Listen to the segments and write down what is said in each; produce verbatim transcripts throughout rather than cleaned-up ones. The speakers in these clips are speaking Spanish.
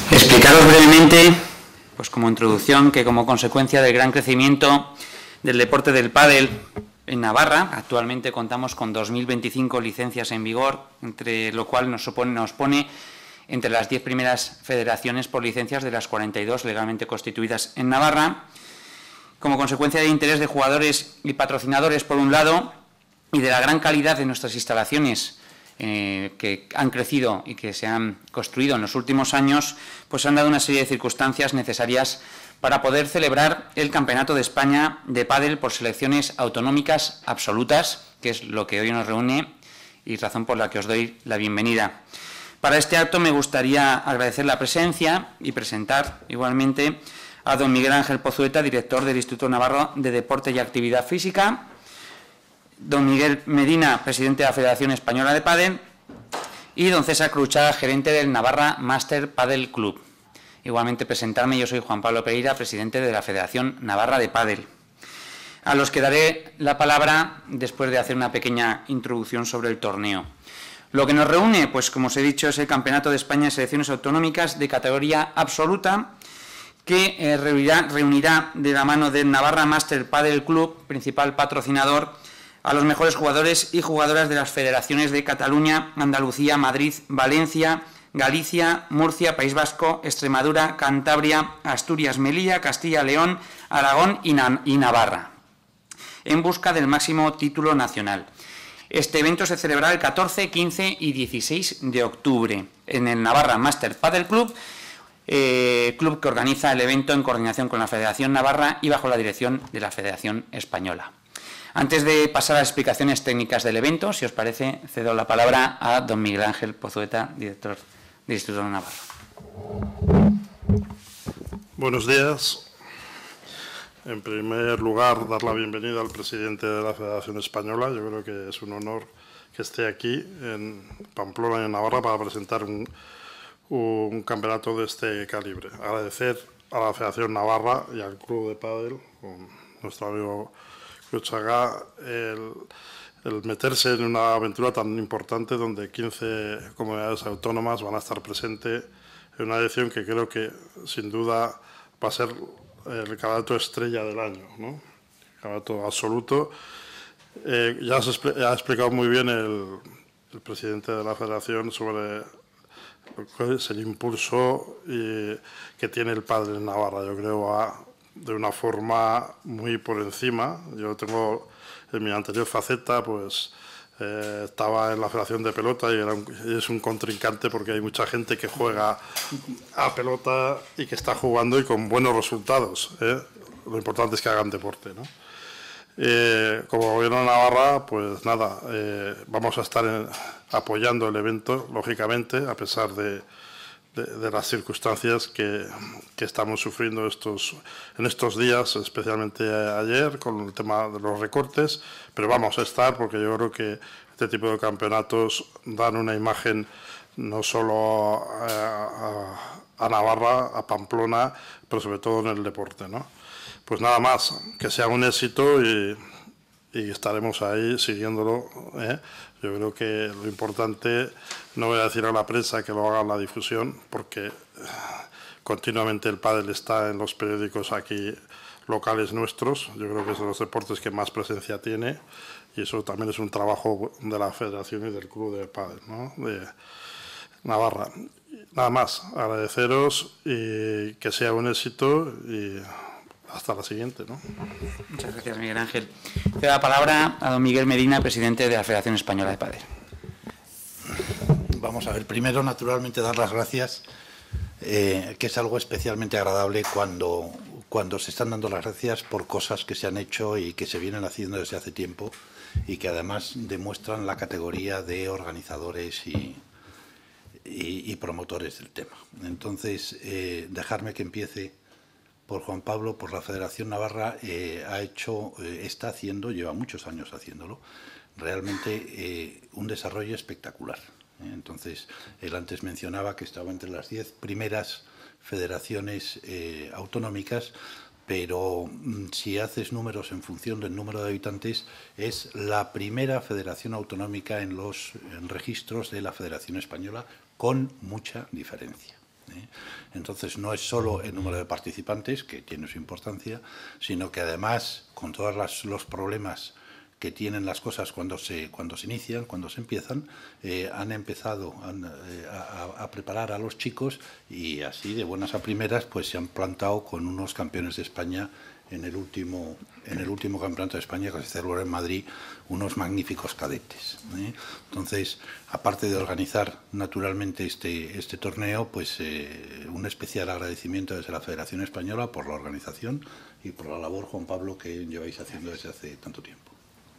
Explicaros brevemente, pues como introducción, que como consecuencia del gran crecimiento del deporte del pádel en Navarra, actualmente contamos con dos mil veinticinco licencias en vigor, entre lo cual nos, supone, nos pone entre las diez primeras federaciones por licencias de las cuarenta y dos legalmente constituidas en Navarra. Como consecuencia del interés de jugadores y patrocinadores, por un lado, y de la gran calidad de nuestras instalaciones, Eh, que han crecido y que se han construido en los últimos años, pues han dado una serie de circunstancias necesarias para poder celebrar el Campeonato de España de pádel por selecciones autonómicas absolutas, que es lo que hoy nos reúne y razón por la que os doy la bienvenida. Para este acto me gustaría agradecer la presencia y presentar igualmente a don Miguel Ángel Pozueta, director del Instituto Navarro de Deporte y Actividad Física, don Miguel Medina, presidente de la Federación Española de Pádel, y don César Cruchaga, gerente del Navarra Master Padel Club. Igualmente presentarme, yo soy Juan Pablo Pereira, presidente de la Federación Navarra de Pádel, a los que daré la palabra después de hacer una pequeña introducción sobre el torneo. Lo que nos reúne, pues como os he dicho, es el Campeonato de España de Selecciones Autonómicas de categoría absoluta, que eh, reunirá, reunirá de la mano del Navarra Master Padel Club, principal patrocinador, a los mejores jugadores y jugadoras de las federaciones de Cataluña, Andalucía, Madrid, Valencia, Galicia, Murcia, País Vasco, Extremadura, Cantabria, Asturias, Melilla, Castilla, León, Aragón y, Na y Navarra, en busca del máximo título nacional. Este evento se celebrará el catorce, quince y dieciséis de octubre en el Navarra Master Padel Club, eh, club que organiza el evento en coordinación con la Federación Navarra y bajo la dirección de la Federación Española. Antes de pasar a las explicaciones técnicas del evento, si os parece, cedo la palabra a don Miguel Ángel Pozueta, director del Instituto Navarro. Buenos días. En primer lugar, dar la bienvenida al presidente de la Federación Española. Yo creo que es un honor que esté aquí en Pamplona y en Navarra para presentar un, un campeonato de este calibre. Agradecer a la Federación Navarra y al Club de Pádel, con nuestro amigo Cruchaga, el, el meterse en una aventura tan importante donde quince comunidades autónomas van a estar presentes en una edición que creo que sin duda va a ser el campeonato estrella del año, ¿no? El campeonato absoluto. Eh, ya, has, ya ha explicado muy bien el, el presidente de la federación sobre lo que es el impulso y, que tiene el pádel en Navarra. Yo creo a de una forma muy por encima. Yo tengo, en mi anterior faceta, pues eh, estaba en la Federación de Pelota y, era un, y es un contrincante porque hay mucha gente que juega a pelota y que está jugando y con buenos resultados, ¿eh? Lo importante es que hagan deporte, ¿no? Eh, como gobierno de Navarra, pues nada, eh, vamos a estar en, apoyando el evento, lógicamente, a pesar de De, de las circunstancias que, que estamos sufriendo estos, en estos días, especialmente ayer, con el tema de los recortes, pero vamos a estar porque yo creo que este tipo de campeonatos dan una imagen no solo a, a, a Navarra, a Pamplona, pero sobre todo en el deporte, ¿no? Pues nada más, que sea un éxito y, y estaremos ahí siguiéndolo, ¿eh? Yo creo que lo importante, no voy a decir a la prensa que lo haga la difusión, porque continuamente el pádel está en los periódicos aquí locales nuestros. Yo creo que es de los deportes que más presencia tiene y eso también es un trabajo de la Federación y del Club de Pádel, ¿no? De Navarra. Nada más, agradeceros y que sea un éxito y hasta la siguiente, ¿no? Muchas gracias, Miguel Ángel. Cedo la palabra a don Miguel Medina, presidente de la Federación Española de Pádel. Vamos a ver, primero, naturalmente, dar las gracias, eh, que es algo especialmente agradable cuando, cuando se están dando las gracias por cosas que se han hecho y que se vienen haciendo desde hace tiempo y que además demuestran la categoría de organizadores y, y, y promotores del tema. Entonces, eh, dejarme que empiece por Juan Pablo, por la Federación Navarra, eh, ha hecho, eh, está haciendo, lleva muchos años haciéndolo, realmente eh, un desarrollo espectacular. ¿eh? Entonces, él antes mencionaba que estaba entre las diez primeras federaciones eh, autonómicas, pero mm, si haces números en función del número de habitantes, es la primera federación autonómica en los en registros de la Federación Española, con mucha diferencia. ¿eh? Entonces no es solo el número de participantes, que tiene su importancia, sino que además, con todos las, los problemas que tienen las cosas cuando se, cuando se inician, cuando se empiezan, eh, han empezado han, eh, a, a preparar a los chicos y así, de buenas a primeras, pues se han plantado con unos campeones de España en el último, en el último campeonato de España que se celebró en Madrid, unos magníficos cadetes, ¿eh? Entonces, aparte de organizar naturalmente este, este torneo, pues eh, un especial agradecimiento desde la Federación Española por la organización y por la labor, Juan Pablo, que lleváis haciendo desde hace tanto tiempo.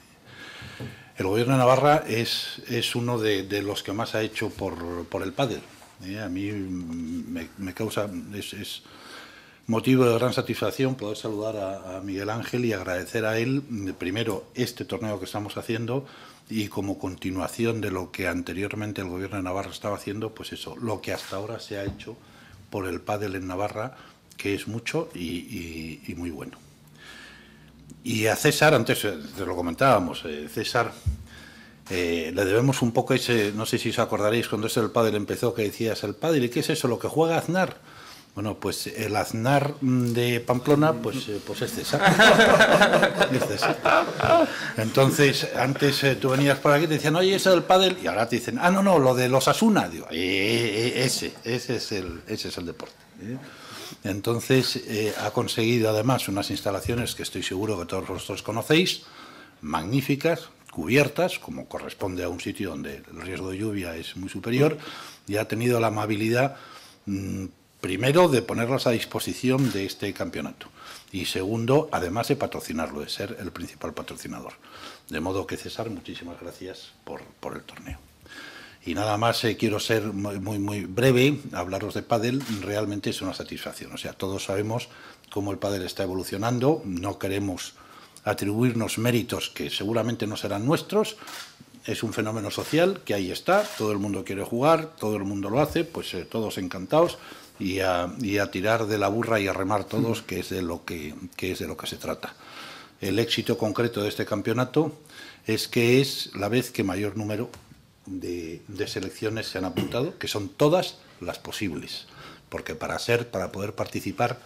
El Gobierno de Navarra es, es uno de, de los que más ha hecho por, por el pádel. ¿eh? A mí me, me causa... Es, es motivo de gran satisfacción poder saludar a, a Miguel Ángel y agradecer a él, primero, este torneo que estamos haciendo y como continuación de lo que anteriormente el Gobierno de Navarra estaba haciendo, pues eso, lo que hasta ahora se ha hecho por el pádel en Navarra, que es mucho y, y, y muy bueno. Y a César, antes te lo comentábamos, eh, César, eh, le debemos un poco ese, no sé si os acordaréis cuando eso del pádel empezó, que decías, el pádel, ¿y qué es eso? ¿Lo que juega Aznar? Bueno, pues el Aznar de Pamplona, pues, eh, pues es César. es César. Entonces, antes eh, tú venías por aquí y te decían, oye, eso del pádel, y ahora te dicen, ah, no, no, lo de los Asuna. Digo, eh, eh, ese, ese es el, ese es el deporte. ¿eh? Entonces, eh, ha conseguido además unas instalaciones que estoy seguro que todos vosotros conocéis, magníficas, cubiertas, como corresponde a un sitio donde el riesgo de lluvia es muy superior, y ha tenido la amabilidad, mmm, primero, de ponerlas a disposición de este campeonato, y segundo, además de patrocinarlo, de ser el principal patrocinador. De modo que, César, muchísimas gracias por, por el torneo. Y nada más, eh, quiero ser muy, muy, muy breve, hablaros de pádel, realmente es una satisfacción. O sea, todos sabemos cómo el pádel está evolucionando, no queremos atribuirnos méritos que seguramente no serán nuestros, es un fenómeno social que ahí está, todo el mundo quiere jugar, todo el mundo lo hace, pues eh, todos encantados, y a, y a tirar de la burra y a remar todos, que es de lo que, que es de lo que se trata. El éxito concreto de este campeonato es que es la vez que mayor número de, de selecciones se han apuntado, que son todas las posibles, porque para ser, para poder participar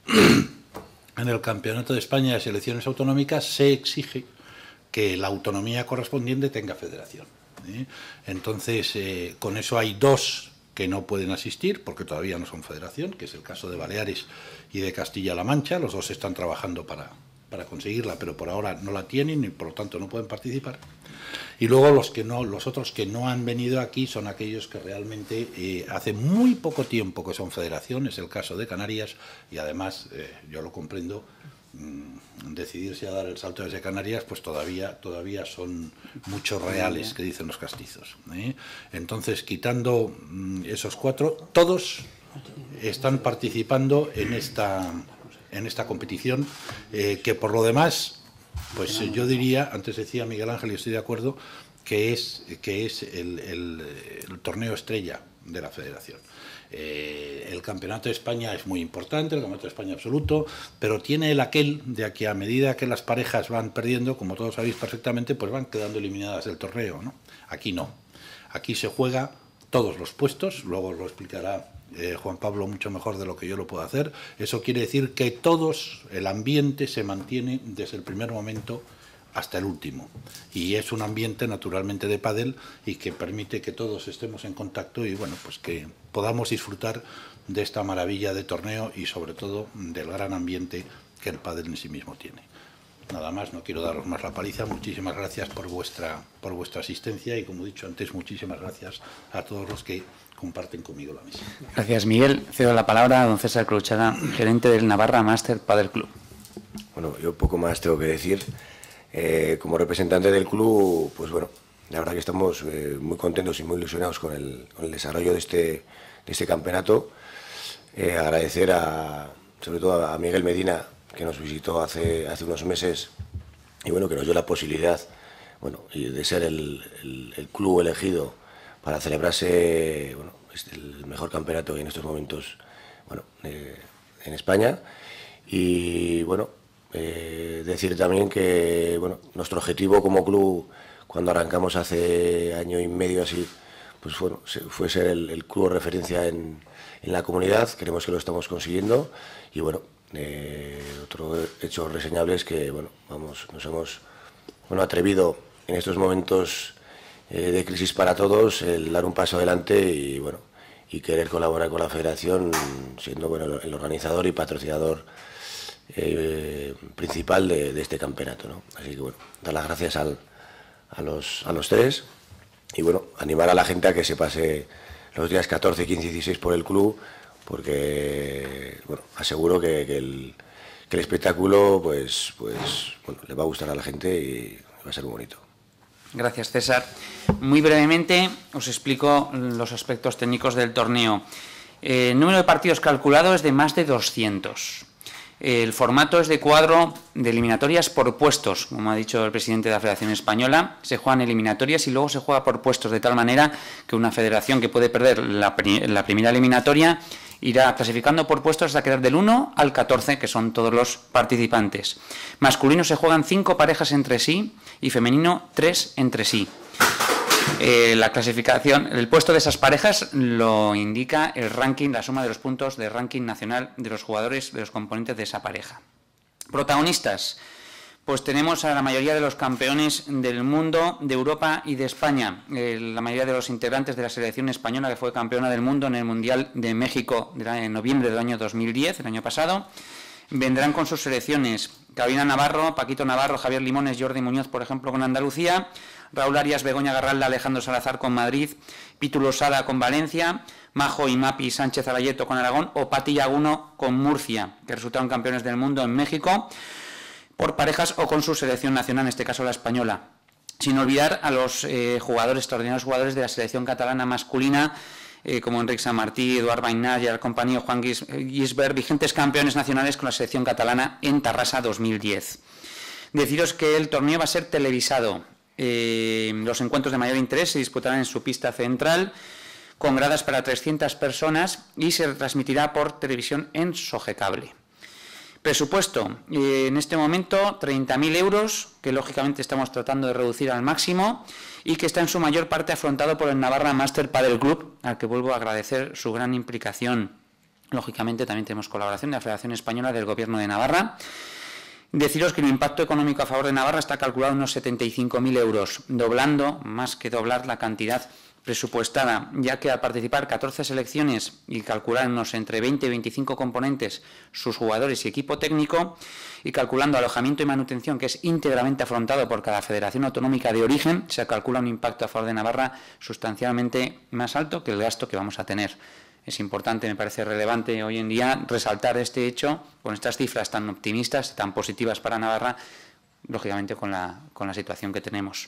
en el Campeonato de España de Selecciones Autonómicas se exige que la autonomía correspondiente tenga federación. ¿eh? Entonces, eh, con eso hay dos que no pueden asistir porque todavía no son federación, que es el caso de Baleares y de Castilla-La Mancha. Los dos están trabajando para, para conseguirla, pero por ahora no la tienen y por lo tanto no pueden participar. Y luego los que no, los otros que no han venido aquí son aquellos que realmente eh, hace muy poco tiempo que son federación, es el caso de Canarias, y además, eh, yo lo comprendo, mmm, decidirse a dar el salto desde Canarias, pues todavía, todavía son muchos reales, que dicen los castizos. ¿eh? Entonces, quitando mmm, esos cuatro, todos están participando en esta, en esta competición, eh, que por lo demás, pues eh, yo diría, antes decía Miguel Ángel y estoy de acuerdo, que es, que es el, el, el torneo estrella de la federación. Eh, el Campeonato de España es muy importante, el Campeonato de España absoluto, pero tiene el aquel de que a medida que las parejas van perdiendo, como todos sabéis perfectamente, pues van quedando eliminadas del torneo, ¿no? Aquí no. Aquí se juega todos los puestos, luego os lo explicará eh, Juan Pablo mucho mejor de lo que yo lo puedo hacer. Eso quiere decir que todos, el ambiente se mantiene desde el primer momento hasta el último, y es un ambiente naturalmente de pádel y que permite que todos estemos en contacto y bueno, pues que podamos disfrutar de esta maravilla de torneo y sobre todo del gran ambiente que el pádel en sí mismo tiene. Nada más, no quiero daros más la paliza. Muchísimas gracias por vuestra, por vuestra asistencia y, como he dicho antes, muchísimas gracias a todos los que comparten conmigo la mesa. Gracias, Miguel. Cedo la palabra a don César Cruchaga, gerente del Navarra Master Padel Club. Bueno, yo poco más tengo que decir. Eh, como representante del club, pues bueno, la verdad que estamos eh, muy contentos y muy ilusionados con el, con el desarrollo de este, de este campeonato. Eh, agradecer a, sobre todo a Miguel Medina, que nos visitó hace, hace unos meses y bueno, que nos dio la posibilidad, bueno, de ser el, el, el club elegido para celebrarse, bueno, el mejor campeonato que en estos momentos, bueno, eh, en España. Y bueno, eh, decir también que bueno, nuestro objetivo como club, cuando arrancamos hace año y medio así, pues bueno, fue ser el, el club de referencia en, en la comunidad. Creemos que lo estamos consiguiendo y bueno, eh, otro hecho reseñable es que bueno, vamos, nos hemos bueno, atrevido en estos momentos eh, de crisis para todos el dar un paso adelante y bueno, y querer colaborar con la Federación siendo bueno, el organizador y patrocinador eh, principal de, de este campeonato, ¿no? Así que bueno, dar las gracias al, a, los, a los tres y bueno, animar a la gente a que se pase los días catorce, quince y dieciséis por el club, porque bueno, aseguro que, que, el, que el espectáculo pues, pues, bueno, le va a gustar a la gente y va a ser muy bonito. Gracias, César. Muy brevemente os explico los aspectos técnicos del torneo. El número de partidos calculado es de más de doscientos. El formato es de cuadro de eliminatorias por puestos, como ha dicho el presidente de la Federación Española. Se juegan eliminatorias y luego se juega por puestos, de tal manera que una federación que puede perder la, pri la primera eliminatoria irá clasificando por puestos hasta quedar del uno al catorce, que son todos los participantes. Masculino se juegan cinco parejas entre sí y femenino tres entre sí. Eh, la clasificación, el puesto de esas parejas lo indica el ranking, la suma de los puntos de ranking nacional de los jugadores, de los componentes de esa pareja. Protagonistas, pues tenemos a la mayoría de los campeones del mundo, de Europa y de España. Eh, la mayoría de los integrantes de la selección española, que fue campeona del mundo en el Mundial de México en noviembre del año dos mil diez, el año pasado, vendrán con sus selecciones. Carolina Navarro, Paquito Navarro, Javier Limones, Jordi Muñoz, por ejemplo, con Andalucía, Raúl Arias, Begoña Garralda, Alejandro Salazar con Madrid, Pitu Losada con Valencia, Majo y Mapi Sánchez Arayeto con Aragón o Pati Laguno con Murcia, que resultaron campeones del mundo en México por parejas o con su selección nacional, en este caso la española. Sin olvidar a los eh, jugadores, extraordinarios jugadores de la selección catalana masculina, eh, como Enric Samartí, Eduard Bainat y el compañero Juan Gisbert, vigentes campeones nacionales con la selección catalana en Tarrasa dos mil diez. Deciros que el torneo va a ser televisado. Eh, los encuentros de mayor interés se disputarán en su pista central, con gradas para trescientas personas y se retransmitirá por televisión en Sogecable. Presupuesto, eh, en este momento treinta mil euros, que lógicamente estamos tratando de reducir al máximo y que está en su mayor parte afrontado por el Navarra Master Padel Club, al que vuelvo a agradecer su gran implicación. Lógicamente también tenemos colaboración de la Federación Española del Gobierno de Navarra. Deciros que el impacto económico a favor de Navarra está calculado en unos setenta y cinco mil euros, doblando, más que doblar, la cantidad presupuestada, ya que al participar catorce selecciones y calcularnos entre veinte y veinticinco componentes sus jugadores y equipo técnico, y calculando alojamiento y manutención, que es íntegramente afrontado por cada federación autonómica de origen, se calcula un impacto a favor de Navarra sustancialmente más alto que el gasto que vamos a tener. Es importante, me parece relevante hoy en día resaltar este hecho con estas cifras tan optimistas, tan positivas para Navarra, lógicamente con la, con la situación que tenemos.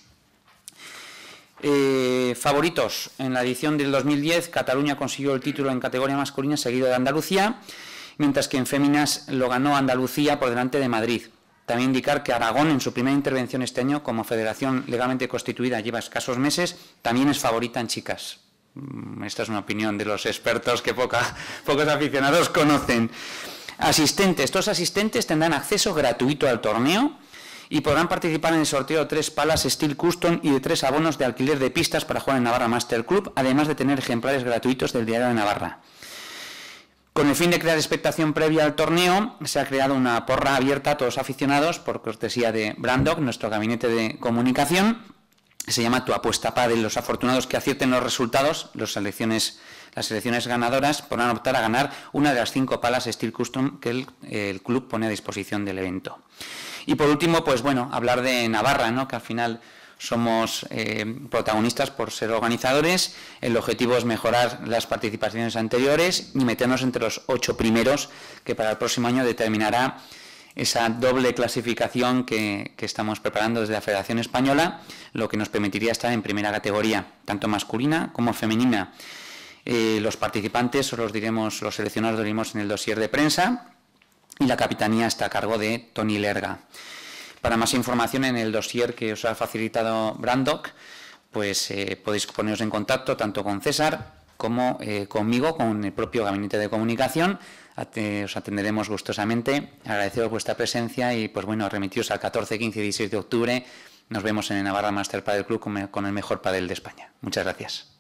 Eh, favoritos. En la edición del dos mil diez, Cataluña consiguió el título en categoría masculina, seguido de Andalucía, mientras que en féminas lo ganó Andalucía por delante de Madrid. También indicar que Aragón, en su primera intervención este año, como federación legalmente constituida, lleva escasos meses, también es favorita en chicas. Esta es una opinión de los expertos que poca, pocos aficionados conocen. Asistentes. Estos asistentes tendrán acceso gratuito al torneo y podrán participar en el sorteo de tres palas Steel Custom y de tres abonos de alquiler de pistas para jugar en Navarra Master Club, además de tener ejemplares gratuitos del Diario de Navarra. Con el fin de crear expectación previa al torneo, se ha creado una porra abierta a todos los aficionados, por cortesía de Brandok, nuestro gabinete de comunicación. Se llama Tu Apuesta Padel. Los afortunados que acierten los resultados, las selecciones, las selecciones ganadoras, podrán optar a ganar una de las cinco palas Steel Custom que el, el club pone a disposición del evento. Y por último, pues bueno, hablar de Navarra, ¿no? Que al final somos eh, protagonistas por ser organizadores. El objetivo es mejorar las participaciones anteriores y meternos entre los ocho primeros, que para el próximo año determinará esa doble clasificación que, que estamos preparando desde la Federación Española, lo que nos permitiría estar en primera categoría, tanto masculina como femenina. Eh, los participantes os los diremos, los seleccionados los diremos en el dossier de prensa, y la capitanía está a cargo de Toni Lerga. Para más información en el dossier que os ha facilitado Brandok, pues eh, podéis poneros en contacto tanto con César como eh, conmigo, con el propio gabinete de comunicación. Os atenderemos gustosamente, agradeceros vuestra presencia y pues bueno, remitiros al catorce, quince y dieciséis de octubre. Nos vemos en el Navarra Master Padel Club con el mejor padel de España. Muchas gracias.